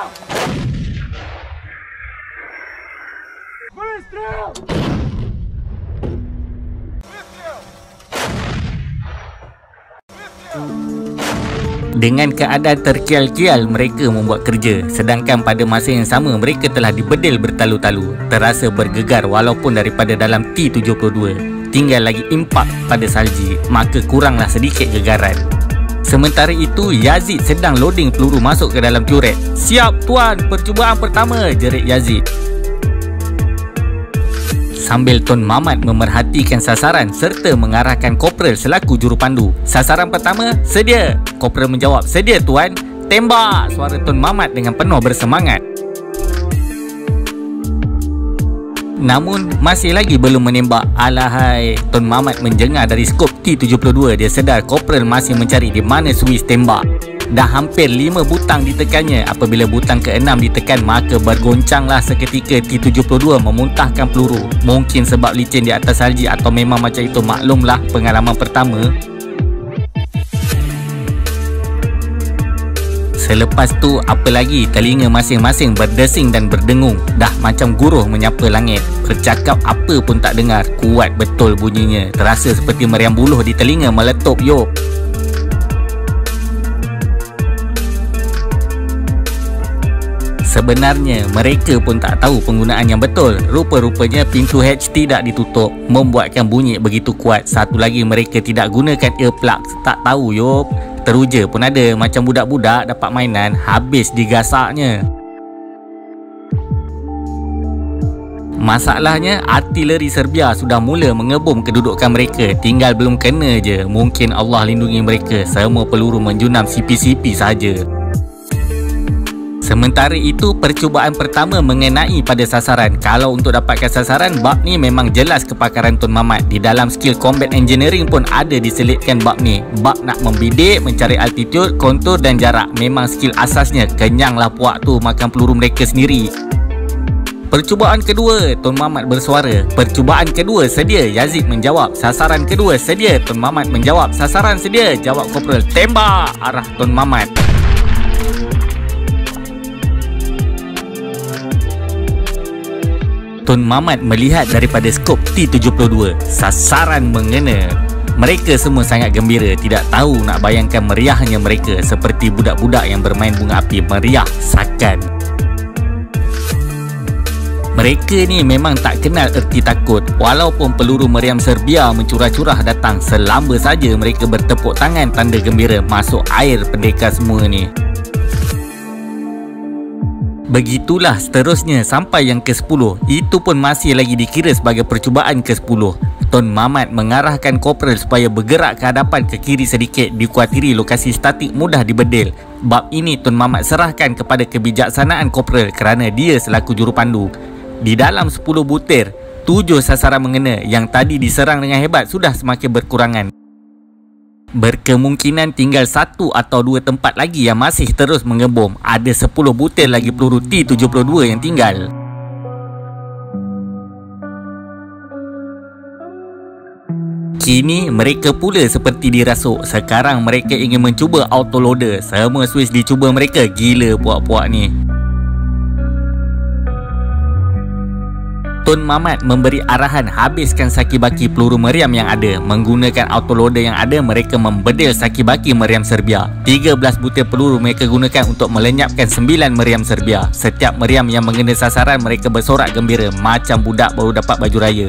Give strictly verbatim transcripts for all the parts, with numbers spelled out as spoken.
Dengan keadaan terkial-kial, mereka membuat kerja, sedangkan pada masa yang sama mereka telah dibedil bertalu-talu, terasa bergegar walaupun daripada dalam T tujuh puluh dua. Tinggal lagi impak pada salji, maka kuranglah sedikit gegaran. Sementara itu, Yazid sedang loading peluru masuk ke dalam turret. "Siap tuan, percubaan pertama," jerit Yazid. Sambil Tun Mamat memerhatikan sasaran serta mengarahkan Kopral selaku jurupandu. "Sasaran pertama, sedia." Kopral menjawab, "Sedia tuan." "Tembak!" suara Tun Mamat dengan penuh bersemangat. Namun masih lagi belum menembak. Alahai, Tun Mamat menjengah dari skop T tujuh puluh dua. Dia sedar Kopral masih mencari di mana suis tembak. Dah hampir lima butang ditekannya. Apabila butang keenam ditekan, maka bergoncanglah seketika T tujuh puluh dua memuntahkan peluru. Mungkin sebab licin di atas salji atau memang macam itu, maklumlah pengalaman pertama. Selepas tu apa lagi, telinga masing-masing berdesing dan berdengung. Dah macam guruh menyapa langit. Bercakap apa pun tak dengar. Kuat betul bunyinya. Terasa seperti meriam buluh di telinga meletup yop. Sebenarnya mereka pun tak tahu penggunaan yang betul. Rupa-rupanya pintu hatch tidak ditutup, membuatkan bunyi begitu kuat. Satu lagi, mereka tidak gunakan earplugs. Tak tahu yop. Teruja pun ada, macam budak-budak dapat mainan, habis digasaknya. Masalahnya, artileri Serbia sudah mula mengebom kedudukan mereka. Tinggal belum kena je. Mungkin Allah lindungi mereka. Semua peluru menjunam C P C P saja. Sementara itu, percubaan pertama mengenai pada sasaran. Kalau untuk dapatkan sasaran, bab ni memang jelas kepakaran Tun Mamat. Di dalam skill combat engineering pun ada diselitkan bab ni. Bab nak membidik, mencari altitude, kontur dan jarak. Memang skill asasnya. Kenyanglah puak tu makan peluru mereka sendiri. Percubaan kedua, Tun Mamat bersuara. Percubaan kedua, sedia. Yazid menjawab. Sasaran kedua, sedia. Tun Mamat menjawab. Sasaran sedia. Jawab Kopral. Tembak! Arah Tun Mamat. Tun Mamat melihat daripada skop T tujuh puluh dua. Sasaran mengena. Mereka semua sangat gembira. Tidak tahu nak bayangkan meriahnya mereka. Seperti budak-budak yang bermain bunga api. Meriah sakan. Mereka ni memang tak kenal erti takut. Walaupun peluru meriam Serbia mencurah-curah datang, selamba saja mereka bertepuk tangan tanda gembira. Masuk air pendekar semua ni. Begitulah seterusnya sampai yang ke sepuluh. Itu pun masih lagi dikira sebagai percubaan ke sepuluh. Tun Mamat mengarahkan Kopral supaya bergerak ke hadapan ke kiri sedikit. Dikuatiri lokasi statik mudah dibedil. Bab ini Tun Mamat serahkan kepada kebijaksanaan Kopral kerana dia selaku jurupandu. Di dalam sepuluh butir, tujuh sasaran mengena. Yang tadi diserang dengan hebat sudah semakin berkurangan. Berkemungkinan tinggal satu atau dua tempat lagi yang masih terus mengebom. Ada sepuluh butir lagi peluru T tujuh puluh dua yang tinggal. Kini mereka pula seperti dirasuk. Sekarang mereka ingin mencuba autoloader. Semua switch dicuba mereka. Gila puak-puak ni. Tun Mamat memberi arahan habiskan saki-baki peluru meriam yang ada. Menggunakan autoloader yang ada, mereka membedil saki-baki meriam Serbia. tiga belas butir peluru mereka gunakan untuk melenyapkan sembilan meriam Serbia. Setiap meriam yang mengena sasaran, mereka bersorak gembira macam budak baru dapat baju raya.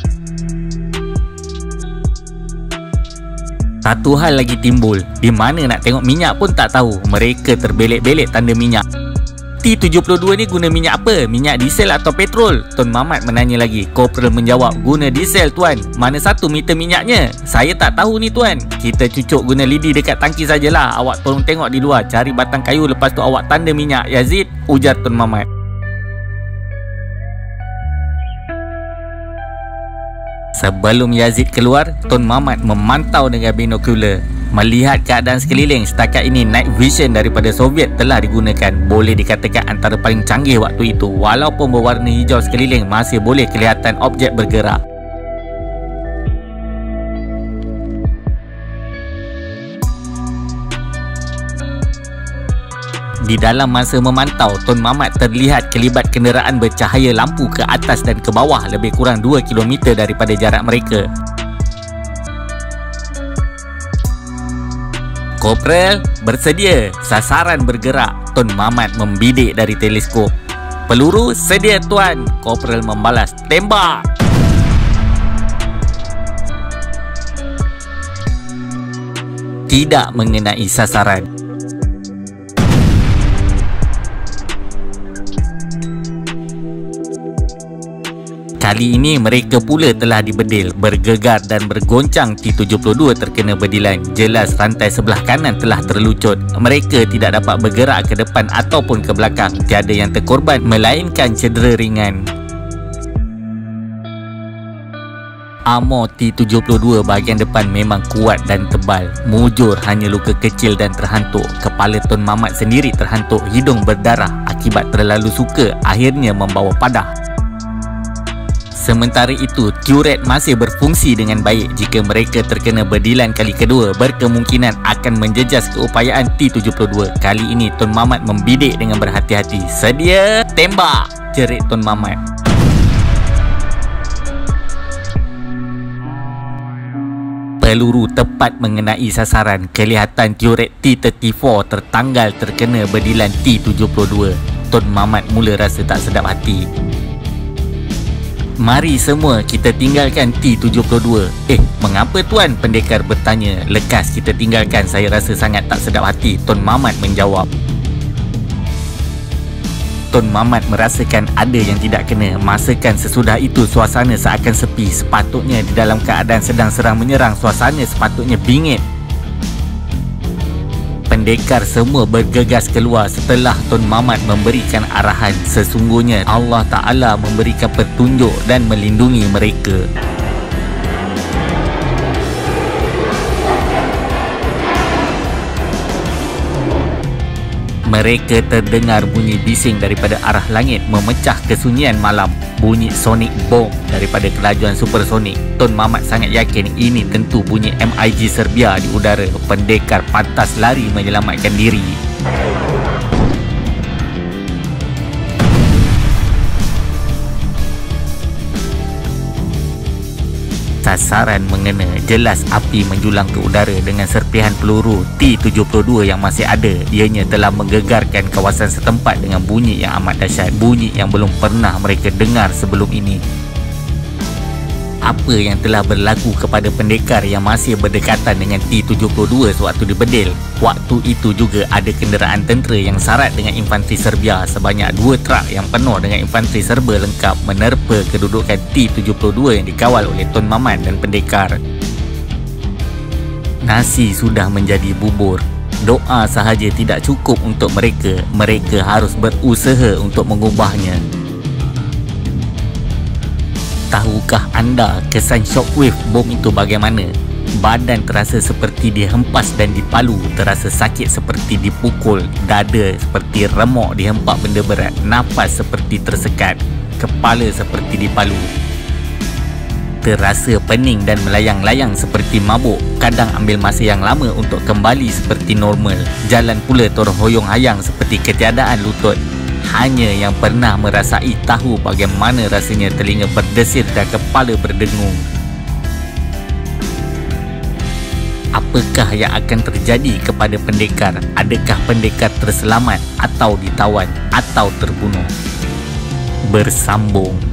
Satu hal lagi timbul. Di mana nak tengok minyak pun tak tahu. Mereka terbelik-belik tanda minyak. T tujuh puluh dua ni guna minyak apa? Minyak diesel atau petrol? Tun Mamat menanya lagi. Kopral menjawab, guna diesel tuan. Mana satu meter minyaknya? Saya tak tahu ni tuan. Kita cucuk guna lidi dekat tangki sajalah. Awak tolong tengok di luar. Cari batang kayu, lepas tu awak tanda minyak, Yazid, ujar Tun Mamat. Sebelum Yazid keluar, Tun Mamat memantau dengan binokular. Melihat keadaan sekeliling, setakat ini night vision daripada Soviet telah digunakan. Boleh dikatakan antara paling canggih waktu itu. Walaupun berwarna hijau sekeliling, masih boleh kelihatan objek bergerak. Di dalam masa memantau, Tun Mamat terlihat kelibat kenderaan bercahaya lampu ke atas dan ke bawah lebih kurang dua kilometer daripada jarak mereka. Korporal, bersedia. Sasaran bergerak. Tun Mamat membidik dari teleskop. Peluru sedia tuan. Korporal membalas. Tembak. Tidak mengenai sasaran. Kali ini mereka pula telah dibedil. Bergegar dan bergoncang T tujuh puluh dua terkena bedilan. Jelas rantai sebelah kanan telah terlucut. Mereka tidak dapat bergerak ke depan ataupun ke belakang. Tiada yang terkorban melainkan cedera ringan. Armor T tujuh puluh dua bahagian depan memang kuat dan tebal. Mujur hanya luka kecil dan terhantuk. Kepala Tun Mamat sendiri terhantuk. Hidung berdarah akibat terlalu suka, akhirnya membawa padah. Sementara itu, turret masih berfungsi dengan baik. Jika mereka terkena bedilan kali kedua, berkemungkinan akan menjejas keupayaan T tujuh puluh dua. Kali ini Tun Mamat membidik dengan berhati-hati. Sedia, tembak, jerit Tun Mamat. Peluru tepat mengenai sasaran. Kelihatan turret T tiga puluh empat tertanggal terkena bedilan T tujuh puluh dua. Tun Mamat mula rasa tak sedap hati. Mari semua kita tinggalkan T tujuh puluh dua. Eh, mengapa tuan? Pendekar bertanya. Lekas kita tinggalkan, saya rasa sangat tak sedap hati. Tun Mamat menjawab. Tun Mamat merasakan ada yang tidak kena. Masakan sesudah itu suasana seakan sepi. Sepatutnya di dalam keadaan sedang serang menyerang, suasana sepatutnya bingit. Pendekar semua bergegas keluar setelah Tun Mamat memberikan arahan. Sesungguhnya Allah Ta'ala memberikan petunjuk dan melindungi mereka. Mereka terdengar bunyi bising daripada arah langit memecah kesunyian malam. Bunyi sonic boom daripada kelajuan supersonik. Tun Mamat sangat yakin ini tentu bunyi M I G Serbia di udara. Pendekar pantas lari menyelamatkan diri. Sasaran mengena. Jelas api menjulang ke udara dengan serpihan peluru T tujuh puluh dua yang masih ada. Ianya telah menggegarkan kawasan setempat dengan bunyi yang amat dahsyat. Bunyi yang belum pernah mereka dengar sebelum ini. Apa yang telah berlaku kepada pendekar yang masih berdekatan dengan T tujuh puluh dua sewaktu dibedil? Waktu itu juga ada kenderaan tentera yang syarat dengan infanteri Serbia. Sebanyak dua trak yang penuh dengan infanteri Serba lengkap menerpa kedudukan T tujuh puluh dua yang dikawal oleh Tun Mamat dan pendekar. Nasi sudah menjadi bubur. Doa sahaja tidak cukup untuk mereka. Mereka harus berusaha untuk mengubahnya. Tahukah anda kesan shockwave bom itu bagaimana? Badan terasa seperti dihempas dan dipalu. Terasa sakit seperti dipukul. Dada seperti remuk dihempak benda berat. Nafas seperti tersekat. Kepala seperti dipalu. Terasa pening dan melayang-layang seperti mabuk. Kadang ambil masa yang lama untuk kembali seperti normal. Jalan pula terhoyong-hayang seperti ketiadaan lutut. Hanya yang pernah merasai tahu bagaimana rasanya telinga berdesir dan kepala berdengung. Apakah yang akan terjadi kepada pendekar? Adakah pendekar terselamat atau ditawan atau terbunuh? Bersambung.